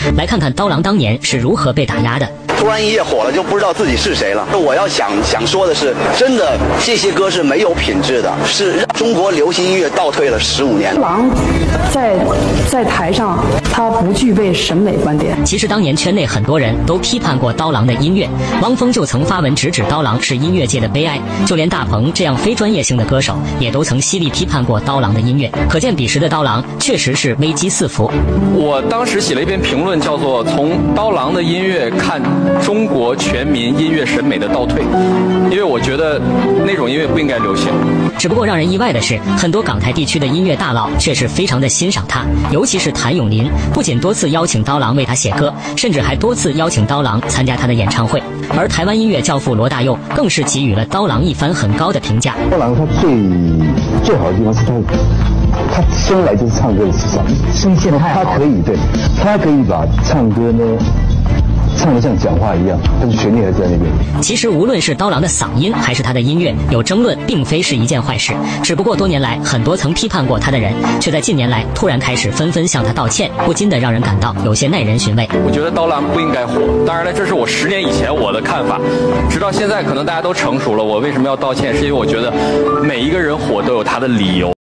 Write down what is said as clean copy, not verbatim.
来看看刀郎当年是如何被打压的。 突然一夜火了，就不知道自己是谁了。我要想说的是，真的这些歌是没有品质的，是让中国流行音乐倒退了15年。 刀郎在台上，他不具备审美观点。 其实当年圈内很多人都批判过刀郎的音乐，汪峰就曾发文直指刀郎是音乐界的悲哀，就连大鹏这样非专业性的歌手也都曾犀利批判过刀郎的音乐。可见彼时的刀郎确实是危机四伏。 我当时写了一篇评论，叫做《从刀郎的音乐看中国全民音乐审美的倒退》，因为我觉得那种音乐不应该流行。 只不过让人意外的是，很多港台地区的音乐大佬却是非常的欣赏他，尤其是谭咏麟，不仅多次邀请刀郎为他写歌，甚至还多次邀请刀郎参加他的演唱会。而台湾音乐教父罗大佑更是给予了刀郎一番很高的评价。 刀郎他最好的地方是他生来就是唱歌的时尚，声线太好，他可以把唱歌呢唱得像讲话一样，但是旋律还在那边。 其实无论是刀郎的嗓音还是他的音乐，有争论并非是一件坏事。只不过多年来，很多曾批判过他的人，却在近年来突然开始纷纷向他道歉，不禁的让人感到有些耐人寻味。 我觉得刀郎不应该火，当然了，这是我10年以前我的看法。直到现在，可能大家都成熟了，我为什么要道歉？是因为我觉得每一个人火都有他的理由。